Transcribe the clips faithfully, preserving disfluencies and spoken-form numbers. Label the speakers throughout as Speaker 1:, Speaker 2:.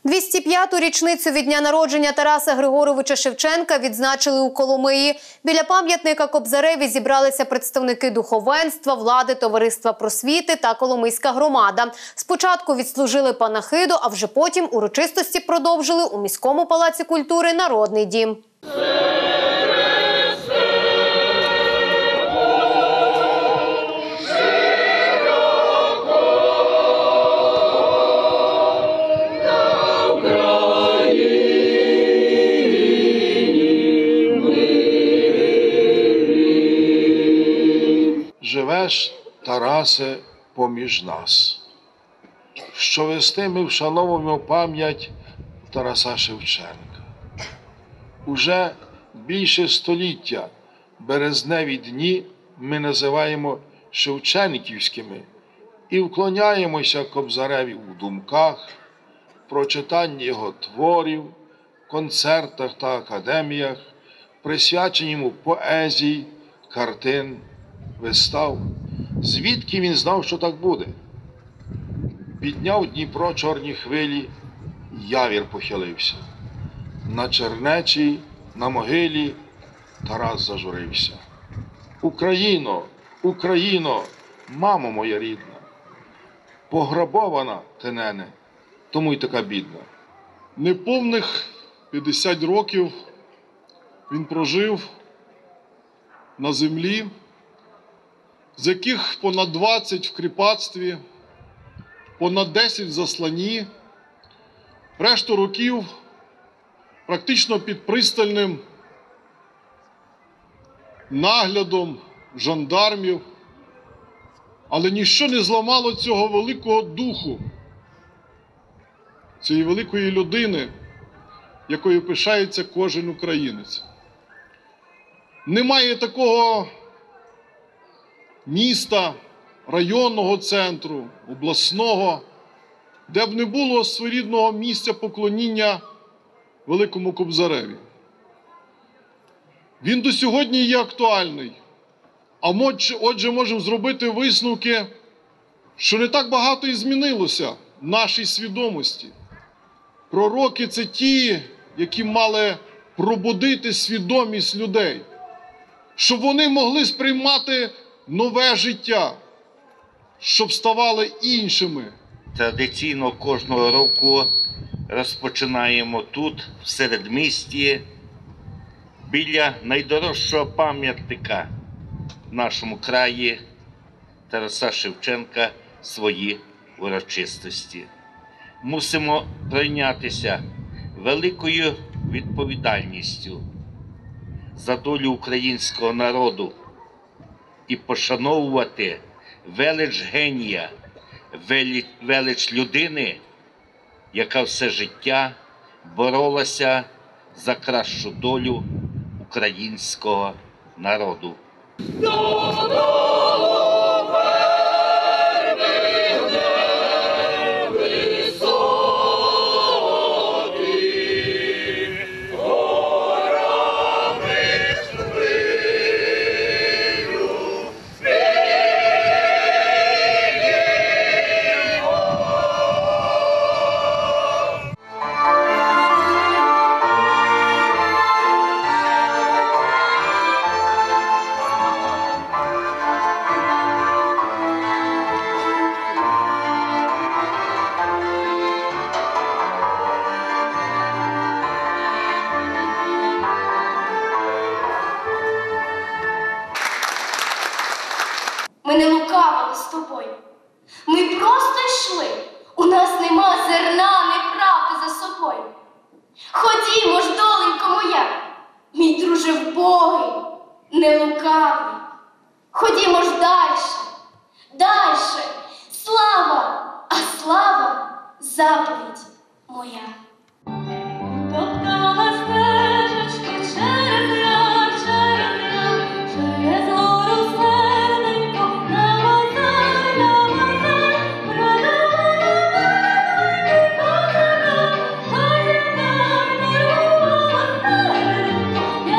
Speaker 1: двісті п'яту річницю від дня народження Тараса Григоровича Шевченка відзначили у Коломиї. Біля пам'ятника Кобзареві зібралися представники духовенства, влади, товариства просвіти та коломийська громада. Спочатку відслужили панахиду, а вже потім урочистості продовжили у міському палаці культури «Народний дім».
Speaker 2: Живеш, Тарасе, поміж нас. Що вести ми вшановуємо пам'ять Тараса Шевченка. Уже більше століття березневі дні ми називаємо шевченківськими і вклоняємося Кобзареві у думках, прочитанні його творів, концертах та академіях, присвячені йому поезії, картин, вистав. Звідки він знав, що так буде? Підняв Дніпро чорні хвилі, явір похилився. На чернечій, на могилі Тарас зажурився. Україно, Україно, мамо моя рідна, пограбована ти, нене, тому й така бідна.
Speaker 3: Неповних п'ятдесят років він прожив на землі, з яких понад двадцять в кріпацтві, понад десять в засланні, решту років практично під пристальним наглядом жандармів, але ніщо не зламало цього великого духу, цієї великої людини, якою пишається кожен українець. Немає такого міста, районного центру, обласного, де б не було своєрідного місця поклоніння великому Кобзареві. Він до сьогодні є актуальний. А отже, можемо зробити висновки, що не так багато і змінилося в нашій свідомості. Пророки – це ті, які мали пробудити свідомість людей, щоб вони могли сприймати нове життя, щоб ставали іншими.
Speaker 4: Традиційно кожного року розпочинаємо тут, в середмісті, біля найдорожчого пам'ятника в нашому краї Тараса Шевченка свої урочистості. Мусимо пройнятися великою відповідальністю за долю українського народу і пошановувати велич генія, велич людини, яка все життя боролася за кращу долю українського народу.
Speaker 5: Ми не лукавили з тобою. Ми просто йшли. У нас нема зерна неправди за собою. Ходімо ж, доленько моя, мій друже вбогий, не лукавий. Ходімо ж дальше, дальше. Слава, а слава – заповідь моя. Топтала стежечки через ряд, через ряд, через гору серденько, на базар, на базар, продала козака, козака, дарувала серденько,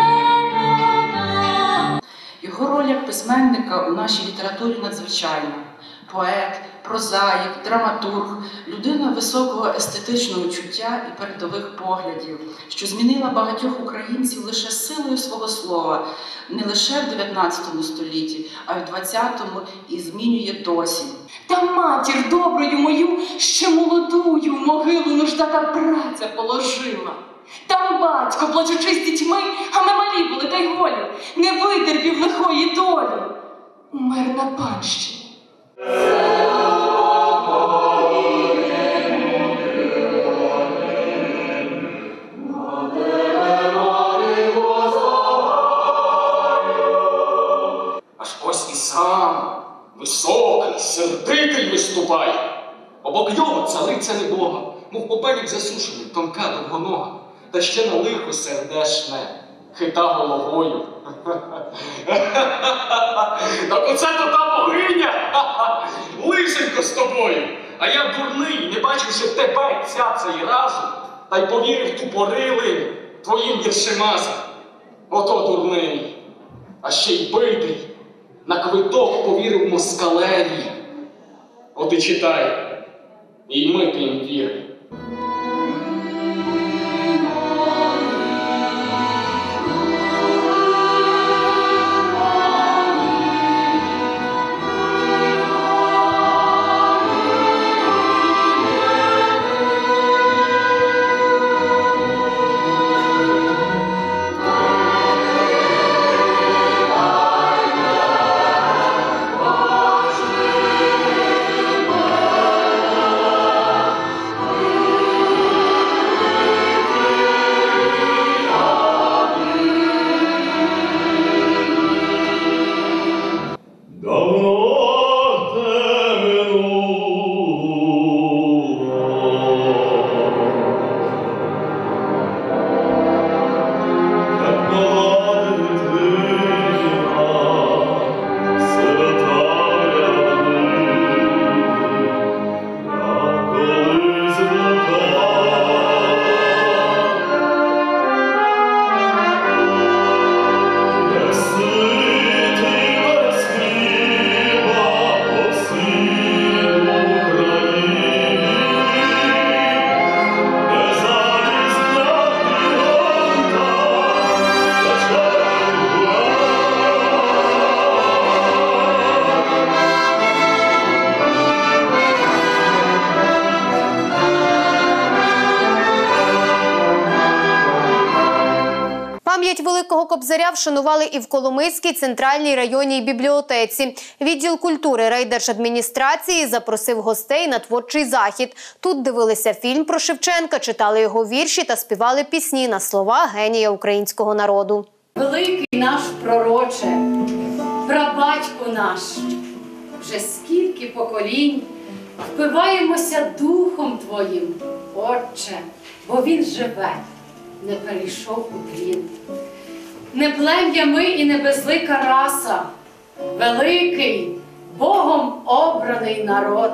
Speaker 5: яка.
Speaker 6: Його роль як письменника у нашій літературі надзвичайна. Поет, прозаїк, драматург, людина високого естетичного чуття і передових поглядів, що змінила багатьох українців лише силою свого слова, не лише в дев'ятнадцятому столітті, а й в двадцятому і змінює досі.
Speaker 7: Та матір доброю мою, ще молодую, в могилу нужда та праця положила. Там батько, плачучи з дітьми, а ми малі були та й голі, не видерпів лихої долі. Умер на панщині.
Speaker 8: Аж ось і сам, високий, сердитий виступає. Обок його цариця небога, мов попелік засушений, тонка довгонога, та ще на лихо сердешне, хита головою. Так оце то та богиня! Лисенько з тобою! А я дурний, не бачивши тебе ця цей разу, та й повірив тупорилим твоїм віршемазам. Ото дурний, а ще й битий, на квиток повірив москалеві. От і читай, і ми тим віримо.
Speaker 1: Пам'ять Великого Кобзаря вшанували і в Коломийській центральній районній бібліотеці. Відділ культури райдержадміністрації запросив гостей на творчий захід. Тут дивилися фільм про Шевченка, читали його вірші та співали пісні на слова генія українського народу.
Speaker 9: Великий наш пророче, прабатько наш, вже скільки поколінь впиваємося духом Твоїм, Отче, бо він живе, не перейшов у тлін. Не плем'я ми і не безлика раса, великий, Богом обраний народ.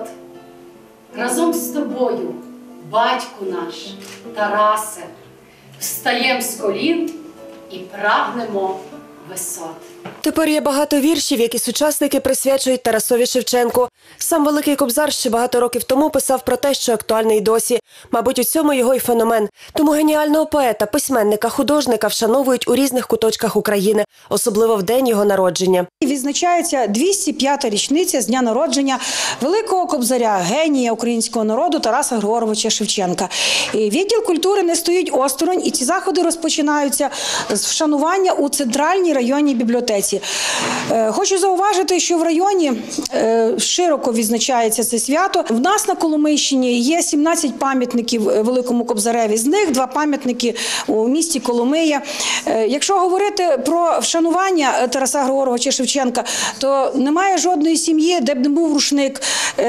Speaker 9: Разом з тобою, батьку наш, Тарасе, встаєм з колін і прагнемо висот.
Speaker 10: Тепер є багато віршів, які сучасники присвячують Тарасові Шевченку. Сам Великий Кобзар ще багато років тому писав про те, що актуальне й досі. Мабуть, у цьому його й феномен. Тому геніального поета, письменника, художника вшановують у різних куточках України, особливо в день його народження.
Speaker 11: Відзначається двісті п'ята річниця з дня народження Великого Кобзаря, генія українського народу Тараса Григоровича Шевченка. І відділ культури не стоїть осторонь, і ці заходи розпочинаються з вшанування у центральній районній бібліотеці. Хочу зауважити, що в районі широко відзначається це свято. В нас на Коломийщині є сімнадцять пам'ятників Великому Кобзареві, з них два пам'ятники у місті Коломия. Якщо говорити про вшанування Тараса Григоровича Шевченка, то немає жодної сім'ї, де б не був рушник,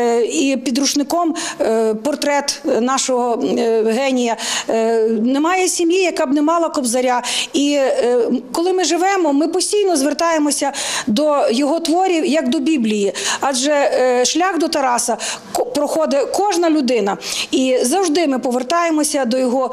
Speaker 11: і під рушником портрет нашого генія. Немає сім'ї, яка б не мала Кобзаря. І коли ми живемо, ми постійно звертаємося до його творів, як до Біблії. Адже шлях до Тараса проходить кожна людина. І завжди ми повертаємося до його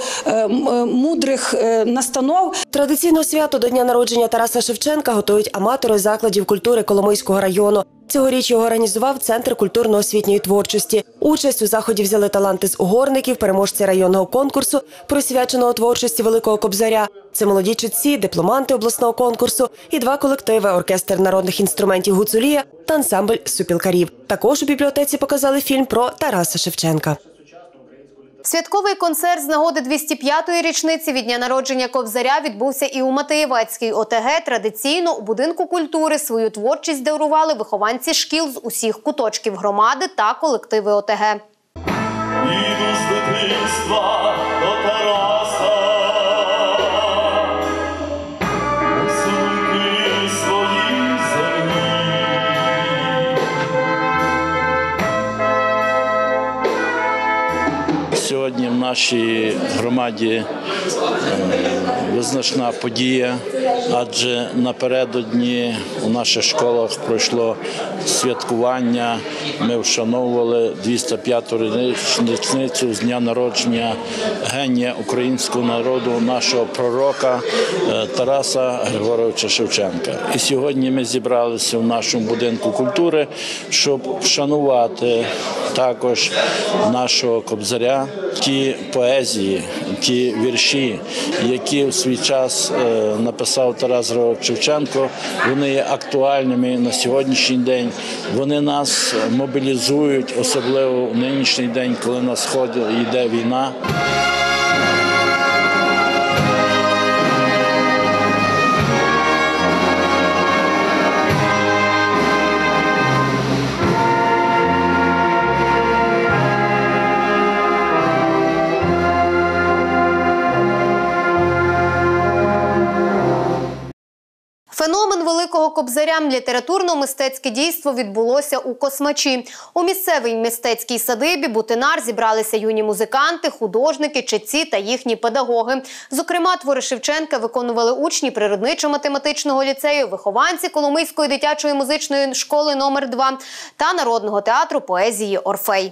Speaker 11: мудрих настанов.
Speaker 10: Традиційно свято до дня народження Тараса Шевченка готують аматори закладів культури Коломийського району. Цьогоріч його організував Центр культурно-освітньої творчості. Участь у заході взяли таланти з угорників, переможці районного конкурсу, присвяченого творчості Великого Кобзаря. Це молоді читці, дипломанти обласного конкурсу і два колективи – оркестр народних інструментів «Гуцулія» та ансамбль супілкарів. Також у бібліотеці показали фільм про Тараса Шевченка.
Speaker 1: Святковий концерт з нагоди двісті п'ятої річниці від дня народження Кобзаря відбувся і у Матеєвецькій О Те Ге. Традиційно у будинку культури свою творчість дарували вихованці шкіл з усіх куточків громади та колективи О Те Ге.
Speaker 12: Іду з дитинства до Тараса, сумки свої землі. Сьогодні в нашій громаді визначна подія, адже напередодні у наших школах пройшло святкування. Ми вшановували двісті п'яту річницю з дня народження генія українського народу, нашого пророка Тараса Григоровича Шевченка. І сьогодні ми зібралися в нашому будинку культури, щоб вшанувати також нашого Кобзаря, ті поезії, ті вірші, які в свій час написав Тарас Григорович Шевченко, вони є актуальними на сьогоднішній день. Вони нас мобілізують, особливо в нинішній день, коли на сході йде війна.
Speaker 1: Феномен Великого Кобзаря – літературно-мистецьке дійство відбулося у Космачі. У місцевій мистецькій садибі «Бутинар» зібралися юні музиканти, художники, читці та їхні педагоги. Зокрема, твори Шевченка виконували учні Природничо-математичного ліцею, вихованці Коломийської дитячої музичної школи номер два та Народного театру поезії «Орфей».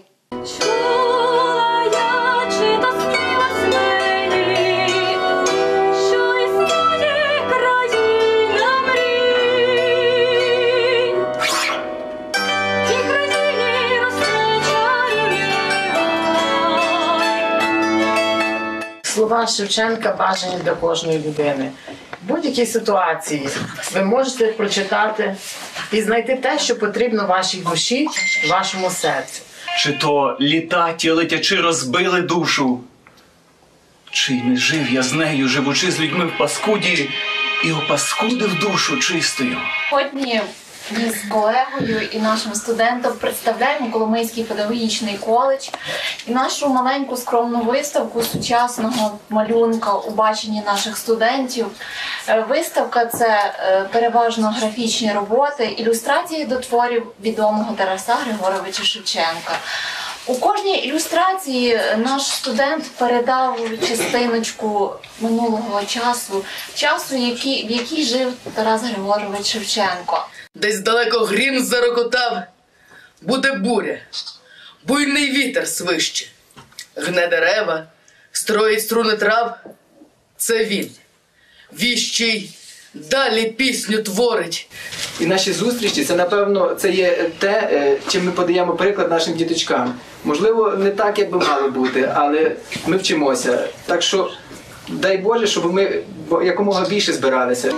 Speaker 13: Слова Шевченка бажані для кожної людини. В будь-якій ситуації ви можете прочитати і знайти те, що потрібно вашій душі, вашому серцю.
Speaker 14: Чи то літа ті летячи розбили душу, чи не жив я з нею, живучи з людьми в паскуді, і опаскудив душу чистою.
Speaker 15: Сьогодні ми з колегою і нашим студентом представляємо Коломийський педагогічний коледж і нашу маленьку скромну виставку сучасного малюнка у баченні наших студентів. Виставка – це переважно графічні роботи, ілюстрації до творів відомого Тараса Григоровича Шевченка. У кожній ілюстрації наш студент передав частиночку минулого часу, часу, який, в якій жив Тарас Григорович Шевченко.
Speaker 16: Десь далеко грім зарокотав, буде буря, буйний вітер свище, гне дерева, строїть струни трав. Це він, віщий, далі пісню творить.
Speaker 17: І наші зустрічі, це, напевно, це є те, чим ми подаємо приклад нашим діточкам. Можливо, не так, як би мало бути, але ми вчимося. Так що, дай Боже, щоб ми якомога більше збиралися.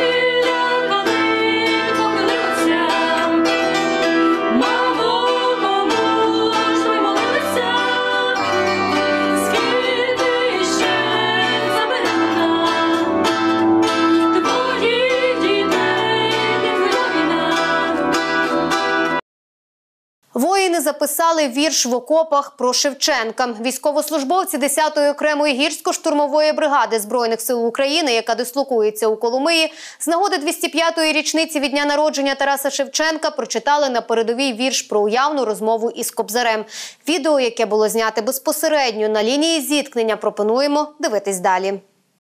Speaker 1: Воїни записали вірш в окопах про Шевченка. Військовослужбовці десятої окремої гірсько-штурмової бригади Збройних сил України, яка дислокується у Коломиї, з нагоди двісті п'ятої річниці від дня народження Тараса Шевченка прочитали на передовій вірш про уявну розмову із Кобзарем. Відео, яке було знято безпосередньо на лінії зіткнення, пропонуємо дивитись далі.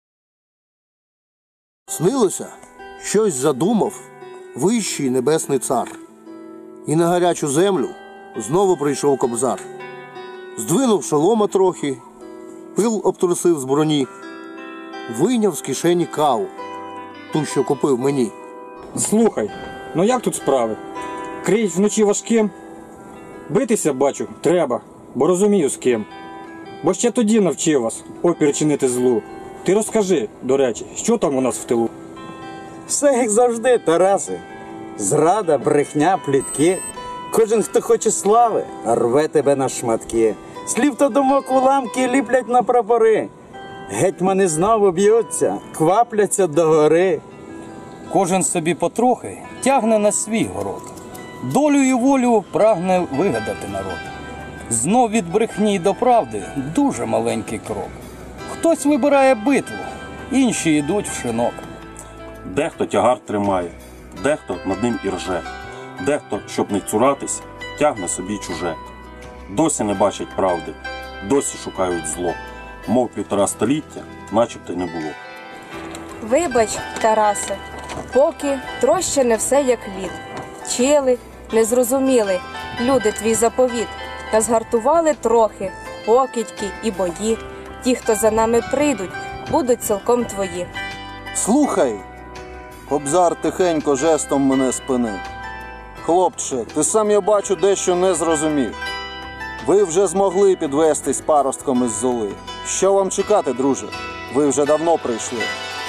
Speaker 18: Снилося, щось задумав вищий небесний цар. І на гарячу землю знову прийшов Кобзар. Здвинув шолома трохи, пил обтрусив з броні, вийняв з кишені каву, ту, що купив мені.
Speaker 19: Слухай, ну як тут справи? Накриють вночі важким. Битися, бачу, треба, бо розумію з ким. Бо ще тоді навчив вас опір чинити злу. Ти розкажи, до речі, що там у нас в тилу?
Speaker 20: Все як завжди, Тарасе. Зрада, брехня, плітки. Кожен, хто хоче слави, рве тебе на шматки. Слів та думок уламки ліплять на прапори. Гетьмани знову б'ються, квапляться до гори.
Speaker 21: Кожен собі потрохи тягне на свій город. Долю і волю прагне вигадати народ. Знов від брехні до правди дуже маленький крок. Хтось вибирає битву, інші йдуть в шинок.
Speaker 22: Дехто тягар тримає, дехто над ним і рже. Дехто, щоб не цуратись, тягне собі чуже. Досі не бачать правди, досі шукають зло. Мов півтора століття, начебто й не було.
Speaker 23: Вибач, Тарасе, поки троще не все як лід. Вчили, не зрозуміли люди твій заповіт. Та згартували трохи покидьки і бої. Ті, хто за нами прийдуть, будуть цілком твої.
Speaker 18: Слухай, Кобзар тихенько жестом мене спинив. Хлопче, ти сам, я бачу, дещо не зрозумів. Ви вже змогли підвестись паростком із золи. Що вам чекати, друже? Ви вже давно прийшли.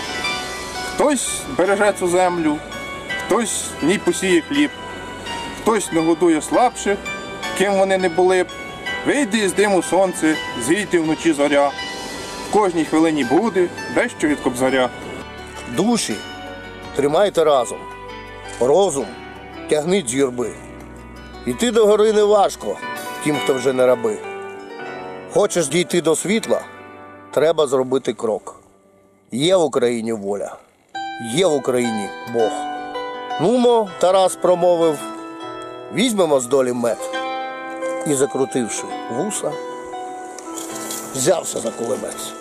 Speaker 24: Хтось береже цю землю, хтось в ній посіє хліб, хтось нагодує слабших, ким вони не були б. Вийде із диму сонце, зійде вночі зоря. В кожній хвилині буде дещо від Кобзаря.
Speaker 18: Душі тримайте разом, розум тягніть з юрби. Іти до гори не важко тим, хто вже не раби. Хочеш дійти до світла, треба зробити крок. Є в Україні воля, є в Україні Бог. Нумо, Тарас промовив, візьмемо з долі мед. І, закрутивши вуса, взявся за кулемець.